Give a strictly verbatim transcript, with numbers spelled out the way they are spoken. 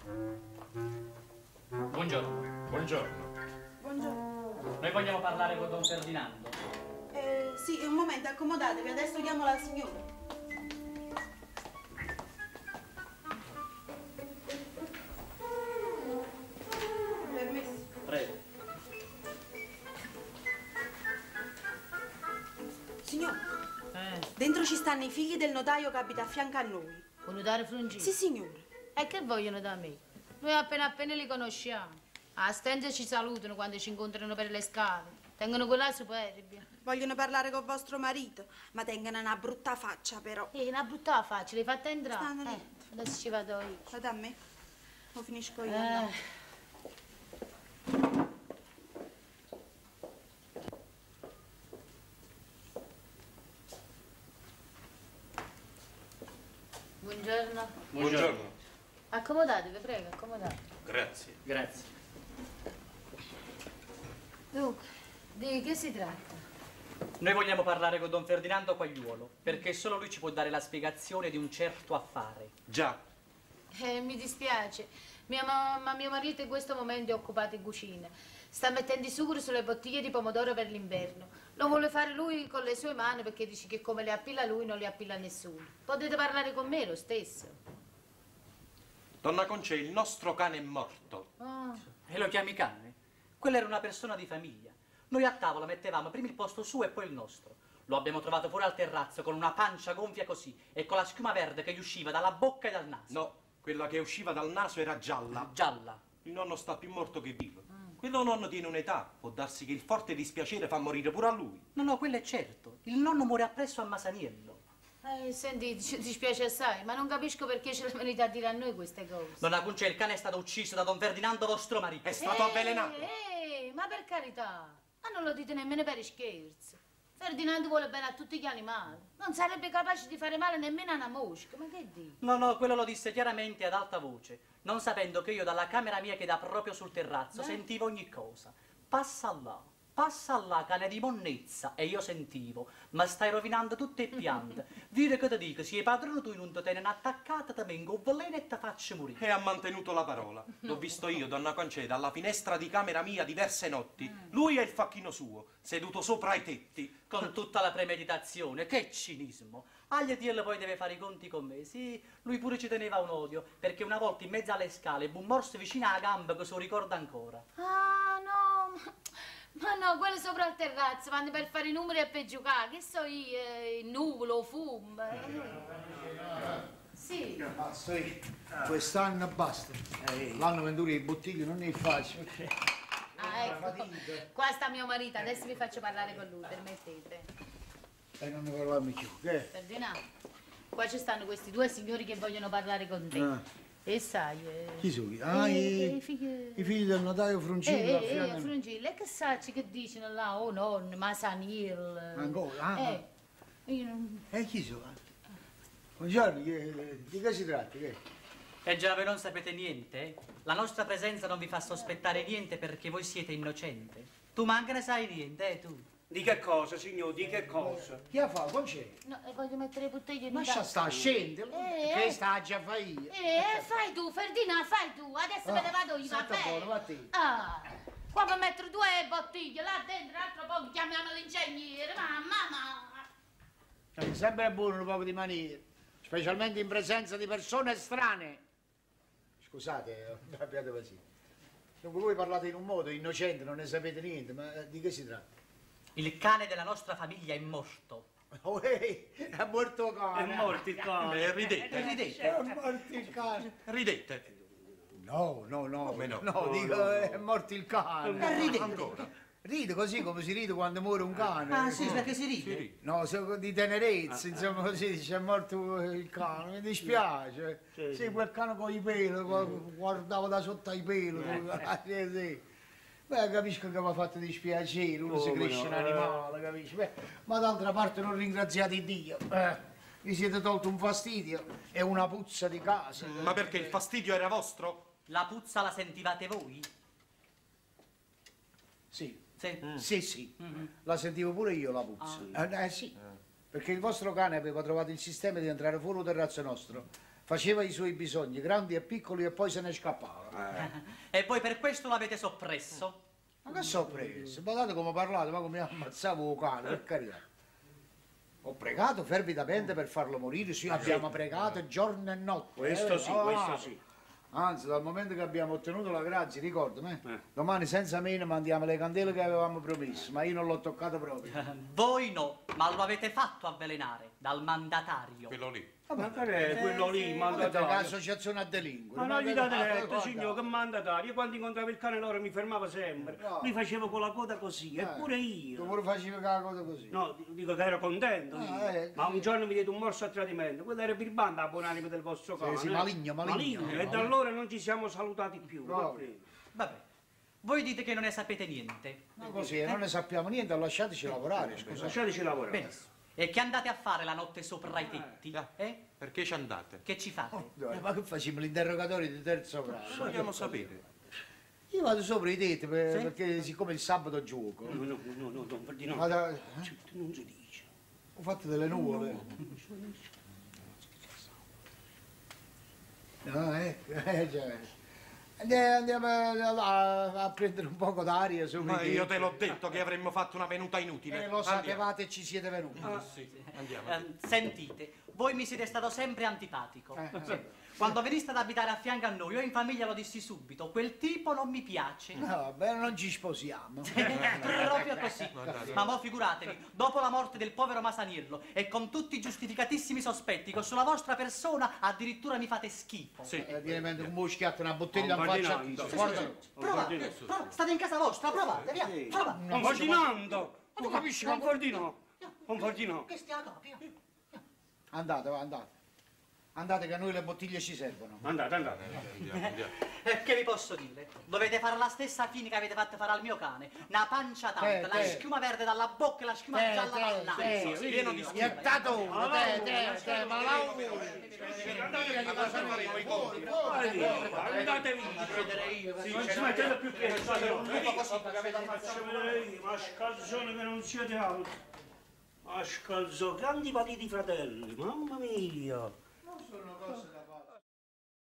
Buongiorno. Buongiorno. Buongiorno. Noi vogliamo parlare con Don Ferdinando. Eh, sì, un momento, accomodatevi, adesso chiamo la signora. Permesso. Prego. Signora, Eh, dentro ci stanno i figli del notaio che abita a fianco a noi. vuoi dare Frungino? Sì, signore. E che vogliono da me? Noi appena appena li conosciamo. A stento ci salutano quando ci incontrano per le scale. Tengono quella superbia. Vogliono parlare con vostro marito, ma tengono una brutta faccia però. E una brutta faccia, l'hai fatta entrare? Stanno Eh, dentro. adesso ci vado io. Guarda a me. Lo finisco io. Eh. no? Buongiorno. Buongiorno. Accomodatevi, prego, accomodatevi. Grazie. Grazie. Dunque, di che si tratta? Noi vogliamo parlare con Don Ferdinando Quagliuolo, perché solo lui ci può dare la spiegazione di un certo affare. Già. Eh, mi dispiace, mia ma, ma mio marito in questo momento è occupato in cucina. Sta mettendo i sugheri sulle bottiglie di pomodoro per l'inverno. Lo vuole fare lui con le sue mani perché dice che come le appilla lui non le appilla nessuno. Potete parlare con me lo stesso. Donna Conce, il nostro cane è morto. Ah, E lo chiami cane? Quella era una persona di famiglia. Noi a tavola mettevamo prima il posto suo e poi il nostro. Lo abbiamo trovato fuori al terrazzo con una pancia gonfia così e con la schiuma verde che gli usciva dalla bocca e dal naso. No, quella che usciva dal naso era gialla. Gialla. Il nonno sta più morto che vivo. Quello nonno tiene un'età. Può darsi che il forte dispiacere fa morire pure a lui. No, no, quello è certo. Il nonno muore appresso a Masaniello. eh, senti, ci dispiace assai, ma non capisco perché ce le venite a dire a noi queste cose. Donna Conce, il cane è stato ucciso da Don Ferdinando, vostro marito. È stato avvelenato. Eh, ma per carità, ma non lo dite nemmeno per scherzo. Ferdinando vuole bene a tutti gli animali. Non sarebbe capace di fare male nemmeno a una mosca, ma che dici? No, no, quello lo disse chiaramente ad alta voce, non sapendo che io dalla camera mia che dà proprio sul terrazzo Eh? sentivo ogni cosa. Passa là, passa là, cane di monnezza, e io sentivo, ma stai rovinando tutte le piante. Dire che ti dico, se i padroni tu non ti tenen attaccata, ti vengo un veleno e ti faccio morire. E ha mantenuto la parola. L'ho visto io, donna Conce, dalla finestra di camera mia diverse notti. Lui e il facchino suo, seduto sopra i tetti. Con tutta la premeditazione, che cinismo. Agli dirle poi deve fare i conti con me. Sì, lui pure ci teneva un odio, perché una volta in mezzo alle scale, un morso vicino alla gamba che se lo ricorda ancora. Ah, no, ma, ma no, quello sopra il terrazzo, vanno per fare i numeri e per giocare, che so io, eh, il nuvolo, fumo. Sì. Basta, io. Quest'anno basta. L'anno venduto le bottiglie non ne faccio. Ah, ecco, qua sta mio marito, adesso vi faccio parlare con lui, permettete. E non ne parliamo più. Che? Ferdinando, qua ci stanno questi due signori che vogliono parlare con te. Ah. E sai... Eh, Chi sono? Ah, eh, i, i figli... i figli del notaio Frungillo. Eh, a eh, fianco. eh, Frungillo, e che sai che dicono là, oh nonno, Masaniel... Ancora? Ah, eh, io non... E chi sono? Buongiorno, che- di che si tratta? Che? E già voi non sapete niente, eh? La nostra presenza non vi fa sospettare niente perché voi siete innocente. Tu manca ne sai niente, eh, tu? Di che cosa, signor? Di che cosa? Chi ha fatto? Con c'è? No, e voglio mettere le bottiglie in Lascia tasca. sta, scendi. Eh, Che eh. sta già fai io? Eh, fai tu, Ferdinando, fai tu, adesso Ah, me ne vado io, va senta bene? buono, va te. Ah, qua per mettere due bottiglie, là dentro, l'altro poco chiamiamo l'ingegnere, mamma, mamma. Cioè, mi sembra buono un po' di maniere, specialmente in presenza di persone estranee. Scusate, eh, abbiate pazienza. Dunque voi parlate in un modo innocente, non ne sapete niente, ma eh, di che si tratta? Il cane della nostra famiglia è morto. Oh, ehi, è morto il cane. È morto il cane. Eh, ridete, È ridete, morto il cane. ridete. No, no, no. Come no? No, dico, è morto il cane. E ridete. Ancora. Ride così come si ride quando muore un cane. Ah, sì, perché si ride? No, so- di tenerezza, insomma, così dice è morto il cane, mi dispiace. Sì, Sì, sì. quel cane con i peli, gu- guardavo da sotto ai peli. Sì, sì. Beh, capisco che mi ha fatto dispiacere, uno si Come cresce no, un animale, capisci? Beh, ma d'altra parte non ringraziate Dio. Eh, vi siete tolto un fastidio e una puzza di casa. Ma perché il fastidio era vostro? La puzza la sentivate voi? Sì, Sì. sì, sì. La sentivo pure io la puzza. Eh, eh, sì. Perché il vostro cane aveva trovato il sistema di entrare fuori dal terrazzo nostro faceva i suoi bisogni, grandi e piccoli, e poi se ne scappava. E voi per questo l'avete soppresso? Ma che sorpresa? Guardate come parlate, ma come ammazzavo un cane, per carità. Ho pregato fervidamente per farlo morire, sì, abbiamo pregato giorno e notte. Questo eh, sì, ah, questo sì. Anzi, dal momento che abbiamo ottenuto la grazia, ricordami, Eh. domani senza me mandiamo le candele che avevamo promesso, ma io non l'ho toccato proprio. Voi no, ma lo avete fatto avvelenare dal mandatario. Quello lì. Ma che è quello lì, Guardate che mandatario? associazione a delinquere. Ma non gli date retta, guarda. signor, che mandatario. Io quando incontravo il cane loro mi fermava sempre. No. Lui faceva con la coda così, Eh, eppure Tu io. pure facevi la cosa così. No, dico che ero contento io. Ah, eh, Ma sì. un giorno mi diede un morso a tradimento. Quello era birbante a buonanima del vostro cane. sì, eh. maligno, maligno. E da allora non ci siamo salutati più. No. va bene. Vabbè, voi dite che non ne sapete niente. Ma così, non ne sappiamo niente, lasciateci lavorare, scusa. Lasciateci lavorare. Benissimo. E che andate a fare la notte sopra i tetti? Eh? Perché ci andate? Che ci fate? Dai, ma che facciamo l'interrogatorio di terzo grado? Vogliamo sapere. Io vado sopra i tetti per- perché siccome il sabato gioco. No, no, no, no, Don Ferdinando. Vado- eh? Non si dice. Ho fatto delle nuvole. No, eh, eh, cioè. Andiamo, andiamo a, a prendere un poco d'aria sopra Ma i io tetti. te l'ho detto che avremmo fatto una venuta inutile. Eh, lo Andiamo. sapevate e ci siete venuti. Sì, andiamo. Eh, sentite, voi mi siete stato sempre antipatico. Eh, Sì. Quando veniste ad abitare a fianco a noi, io in famiglia lo dissi subito, quel tipo non mi piace. No, vabbè, non ci sposiamo. Proprio così. Ma mo figuratevi, dopo la morte del povero Masaniello e con tutti i giustificatissimi sospetti che sulla vostra persona addirittura mi fate schifo. Sì. Eh, viene in mente un muschietto, una bottiglia Oh, in faccia a Ferdinando. chi? Sì, Guarda. sì, Provate, provate, state in casa vostra, provate, via, provate. Don Ferdinando! Ma tu capisci? Don Ferdinando! Don Ferdinando! Che stia capito? Andate, va, andate. Andate che a noi le bottiglie ci servono. Andate, andate. Andiamo, andiamo. Eh, che vi posso dire? Dovete fare la stessa fine che avete fatto fare al mio cane. Una pancia tanta, Te, la te. schiuma verde dalla bocca e la schiuma Te, gialla te, dal naso. te, Sì, pieno di Gli schiuma. è dato uno, te, te, te, ma la Andate via! Non ci mettete più piedi, state faccio vedere io, ma scalzone che non siete altro. Ma scalzone, grandi patiti fratelli, mamma mia! Non sono cose da